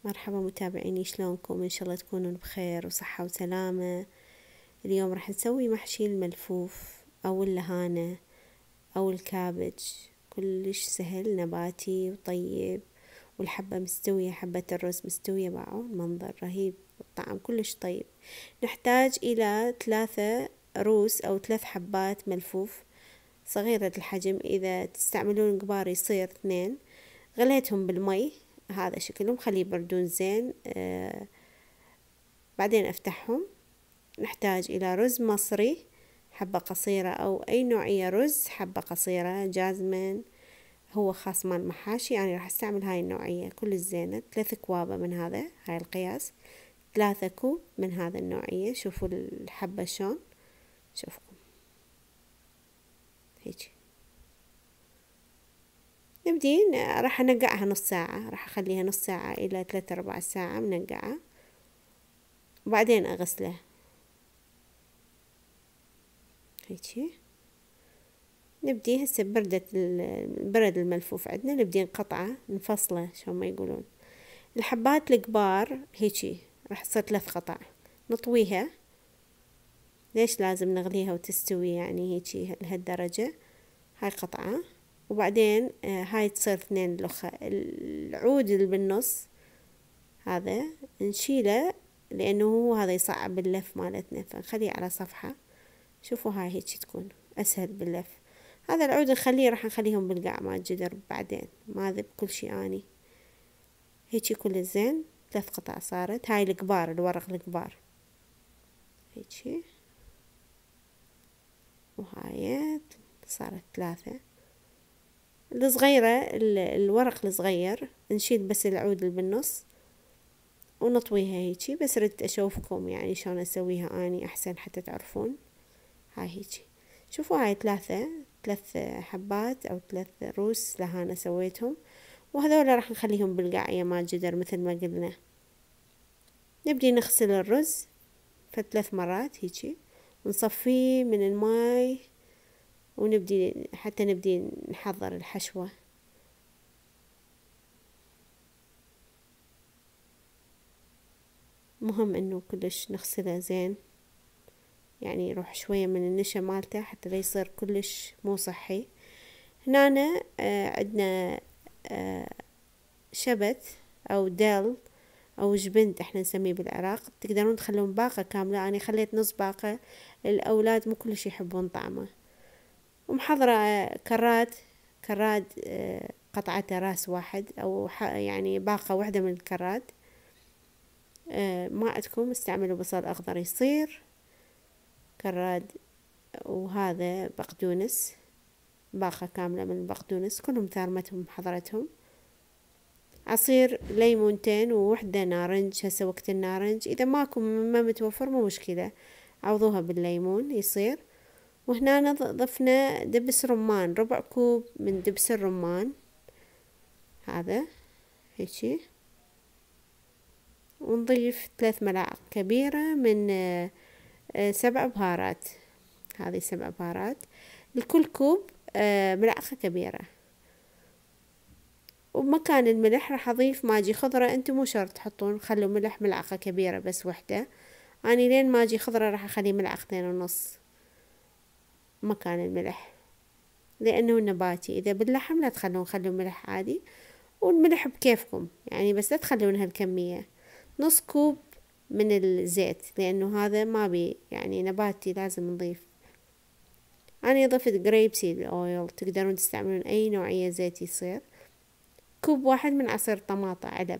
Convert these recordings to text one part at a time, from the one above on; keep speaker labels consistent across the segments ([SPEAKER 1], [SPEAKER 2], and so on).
[SPEAKER 1] مرحبا متابعيني، شلونكم؟ إن شاء الله تكونون بخير وصحة وسلامة. اليوم راح نسوي محشي الملفوف أو اللهانة أو الكابج. كلش سهل، نباتي وطيب، والحبة مستوية، حبة الرز مستوية معه، المنظر رهيب، الطعم كلش طيب. نحتاج إلى 3 روس أو 3 حبات ملفوف صغيرة الحجم، إذا تستعملون كبار يصير 2. غليتهم بالمي، هذا شكلهم، خليه يبردون زين. بعدين افتحهم. نحتاج الى رز مصري حبة قصيرة او اي نوعية رز، حبة قصيرة جازمين، هو خاص مال محاشي. انا راح استعمل هاي النوعية كل زينة. 3 كوابة من هذا، هاي القياس. 3 كوب من هذا النوعية. شوفوا الحبة شلون، شوفكم هيك. نبدين، راح انقعها نص ساعة، راح اخليها نص ساعة الى 3/4 ساعة منقعة، وبعدين اغسله هيجي. نبدي هسه برد الملفوف عندنا، نبدي نقطعه نفصله شلون ما يقولون. الحبات الكبار هيجي راح تصير 3 قطع. نطويها. ليش لازم نغليها وتستوي يعني هيجي لهالدرجة؟ هاي قطعة، وبعدين هاي تصير 2 لخة. العود اللي بالنص هذا نشيله، لانه هو هذا يصعب اللف مالتنا، فنخليه على صفحة. شوفوا هاي هيك تكون اسهل باللف. هذا العود نخليه، راح نخليهم بالقاع مال الجدر بعدين، ما ذب كل شي اني هيجي كل زين. 3 قطع صارت. هاي الكبار، الورق الكبار هيجي، وهاي صارت 3. الصغيرة، الورق الصغير نشيل بس العود اللي بالنص ونطويها هيجي. بس ردت اشوفكم يعني شلون اسويها اني احسن حتى تعرفون. هاي هيجي، شوفوا هاي 3 حبات او 3 روس لهانة سويتهم، وهذولا راح نخليهم بالقاعية مال جدر مثل ما قلنا. نبدي نغسل الرز ف3 مرات هيجي، ونصفيه من الماي، ونبدي حتى نبدي نحضر الحشوة. مهم انه كلش نغسله زين، يعني يروح شوية من النشا مالته حتى لا يصير كلش مو صحي. هنا عندنا شبت او دل او جبنت احنا نسميه بالعراق. تقدرون تخلون باقة كاملة، انا خليت نص باقة، الاولاد مو كلش يحبون طعمه. ومحضرة كراد قطعته راس واحد، او يعني باقة واحدة من الكراد. ما عندكم استعملوا بصل اخضر يصير كراد. وهذا بقدونس، باقة كاملة من البقدونس، كلهم ثارمتهم حضرتهم. عصير ليمونتين ووحدة نارنج، هسه وقت النارنج. اذا ماكو ما متوفر مو مشكلة، عوضوها بالليمون يصير. وهنا ضفنا دبس رمان، 1/4 كوب من دبس الرمان هذا هيجي. ونضيف 3 ملاعق كبيرة من 7 بهارات. هذه 7 بهارات. لكل كوب ملعقة كبيرة. وبمكان الملح راح اضيف ماجي خضرة. انتم مو شرط تحطون، خلوا ملح ملعقة كبيرة بس وحدة. اني لين ماجي خضرة راح اخليه 1.5 ملعقة مكان الملح، لانه نباتي. اذا باللحم لا تخلون، خلوا ملح عادي، والملح بكيفكم يعني، بس لا تخلون هالكمية. نص كوب من الزيت، لانه هذا ما بي يعني نباتي، لازم نضيف. انا ضفت جريب سيد اويل، تقدرون تستعملون اي نوعية زيت يصير. كوب واحد من عصير طماطة علب،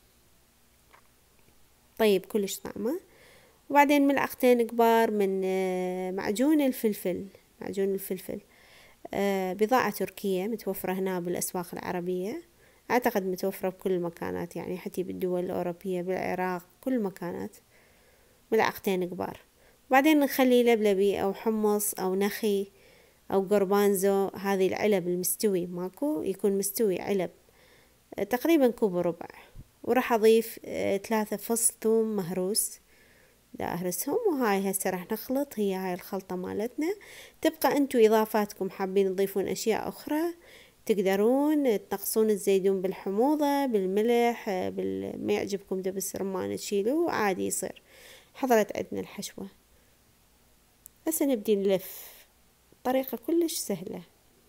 [SPEAKER 1] طيب كلش طعمه. وبعدين ملعقتين كبار من معجون الفلفل. معجون الفلفل بضاعة تركية متوفرة هنا بالأسواق العربية، أعتقد متوفرة بكل المكانات يعني، حتى بالدول الأوروبية، بالعراق، كل المكانات. ملعقتين كبار. وبعدين نخلي لبلبي أو حمص أو نخي أو قربانزو، هذه العلب المستوي ماكو، يكون مستوي علب، تقريبا كوب وربع. وراح أضيف 3 فص ثوم مهروس، دا أهرسهم. وهاي هسه راح نخلط، هي هاي الخلطة مالتنا. تبقى انتو إضافاتكم، حابين تضيفون أشياء أخرى تقدرون تنقصون الزيتون بالحموضة، بالملح، ما يعجبكم دبس رمان تشيلوه عادي يصير. حضرت عندنا الحشوة. هسه نبدي نلف، طريقة كلش سهلة.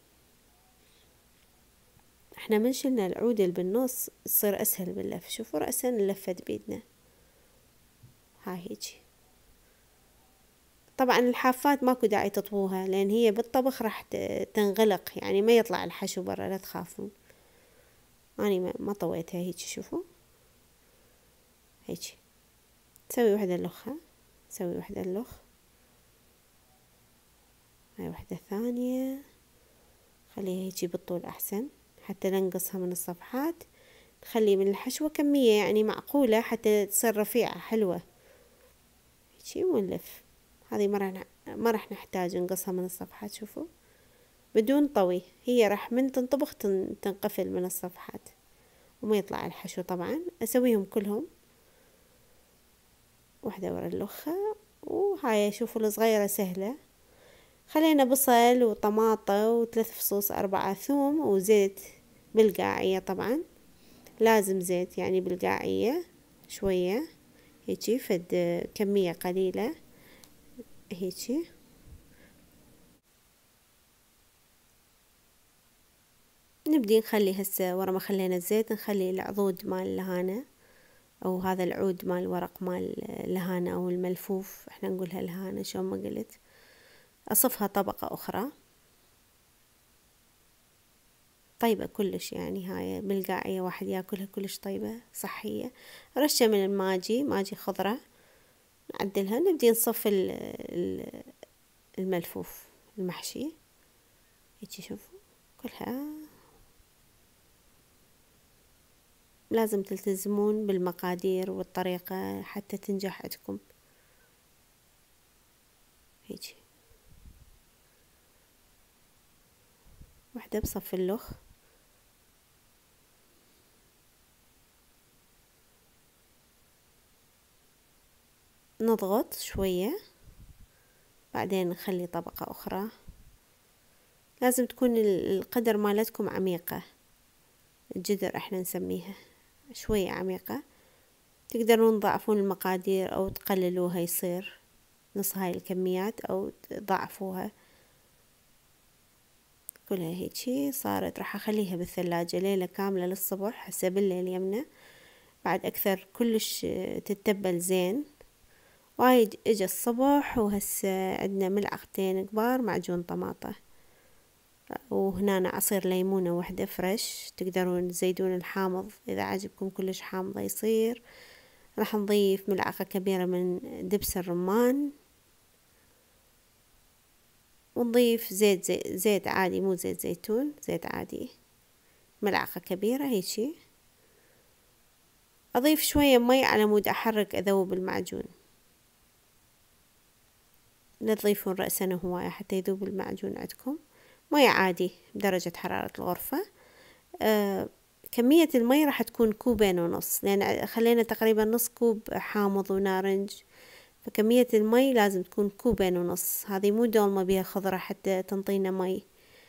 [SPEAKER 1] احنا من شلنا العود اللي بالنص تصير اسهل باللف. شوفوا رأسا لفت بيدنا، هاي هيجي. طبعا الحافات ماكو داعي تطووها لان هي بالطبخ راح تنغلق، يعني ما يطلع الحشو برا، لا تخافون. اني ما طويتها هيجي. شوفوا هيجي. تسوي وحدة لخها، تسوي وحدة لخ، هاي وحدة ثانية. خليها هيجي بالطول احسن حتى ننقصها من الصفحات. نخلي من الحشوة كمية يعني معقولة حتى تصير رفيعة حلوة هيجي. ونلف. هذه ما راح نحتاج نقصها من الصفحات. شوفوا بدون طوي، هي راح من تنطبخ تنقفل من الصفحات وما يطلع الحشو. طبعا اسويهم كلهم واحدة ورا الأخرى. وهاي شوفوا الصغيرة سهلة. خلينا بصل وطماطة وثلاث فصوص 4 ثوم وزيت بالقاعية. طبعا لازم زيت يعني بالقاعية شوية هيجي، فد كمية قليلة هيجي. نبدي نخلي هسه ورا ما خلينا الزيت نخلي العضود مال الهانة، او هذا العود مال ورق مال الهانة او الملفوف، احنا نقولها الهانة شو ما قلت. اصفها طبقة اخرى طيبة كلش، يعني هاي بالقاعية واحد ياكلها كلش طيبة صحية. رشة من ماجي خضرة نعدلها. نبدي نصف الملفوف المحشي هيجي. شوفوا كلها لازم تلتزمون بالمقادير والطريقة حتى تنجح عندكم هيجي. واحدة بصف اللخ، نضغط شوية بعدين نخلي طبقة أخرى. لازم تكون القدر مالتكم عميقة، الجدر احنا نسميها شوية عميقة. تقدرون تضاعفون المقادير أو تقللوها يصير نص هاي الكميات أو تضاعفوها. كلها هيجي صارت. راح أخليها بالثلاجة ليلة كاملة للصبح. هسه بالليل يمنا بعد أكثر كلش تتبل زين. وايد اجا الصبح. وهسه عندنا ملعقتين كبار معجون طماطة، وهنا عصير ليمونة وحدة فريش. تقدرون تزيدون الحامض إذا عجبكم كلش حامضة يصير. راح نضيف ملعقة كبيرة من دبس الرمان، ونضيف زيت عادي مو زيت زيتون، زيت عادي ملعقة كبيرة هيجي. أضيف شوية مي على مود أحرك أذوب المعجون. لا تضيفون رأسا هواية حتى يذوب المعجون عندكم. مي عادي بدرجة حرارة الغرفة. كمية المي راح تكون 2.5 كوب، لأن خلينا تقريبا نص كوب حامض ونارنج، فكمية المي لازم تكون 2.5 كوب. هذه مو دولمة بيها خضرة حتى تنطينا مي.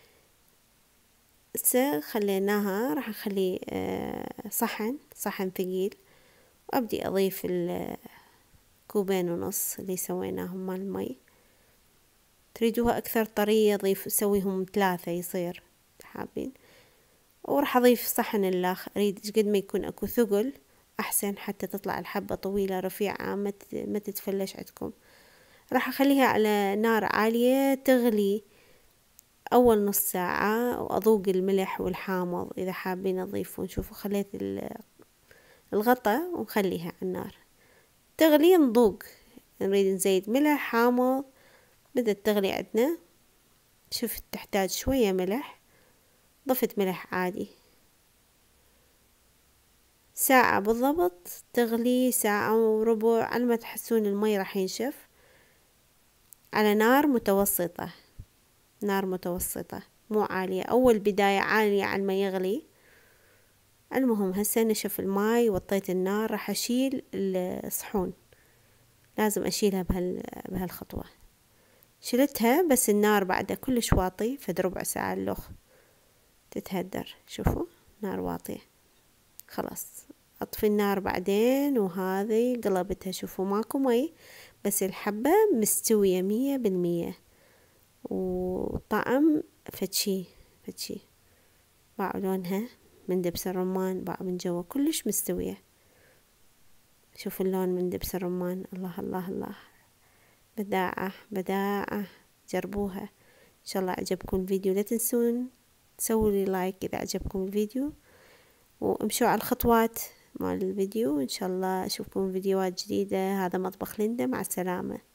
[SPEAKER 1] هسه خليناها. راح نخلي صحن ثقيل، وأبدي أضيف 2.5 كوب اللي سويناهم مال المي. تريدوها أكثر طرية ضيف سويهم 3 يصير حابين. وراح أضيف صحن اللاخ. أريد قد ما يكون أكو ثقل أحسن حتى تطلع الحبة طويلة رفيعة ما تتفلش عندكم. راح أخليها على نار عالية تغلي أول نص ساعة، وأذوق الملح والحامض إذا حابين تضيفون. شوفوا خليت الغطا ونخليها على النار تغلي. نذوق نريد نزيد ملح حامض. بدأت تغلي عندنا. شفت تحتاج شوية ملح، ضفت ملح عادي. ساعة بالضبط تغلي، ساعة وربع على ما تحسون المي راح ينشف. على نار متوسطة، نار متوسطة مو عالية. أول بداية عالية على ما يغلي. المهم هسه نشف الماي وطيت النار. راح أشيل الصحون، لازم أشيلها بهالخطوة. شلتها بس النار بعدها كلش واطي، فد ربع ساعة اللخ. تتهدر. شوفوا نار واطية. خلاص اطفي النار بعدين، وهذه قلبتها. شوفوا ماكو مي، بس الحبة مستوية 100%. وطعم فتشي فتشي. باعوا لونها من دبس الرمان، باعوا من جوا كلش مستوية. شوفوا اللون من دبس الرمان. الله الله الله، بداعة بداعة. جربوها. ان شاء الله عجبكم الفيديو. لا تنسون تسووا لي لايك اذا عجبكم الفيديو، وامشوا على الخطوات مال الفيديو. ان شاء الله اشوفكم فيديوهات جديدة. هذا مطبخ ليندا، مع السلامة.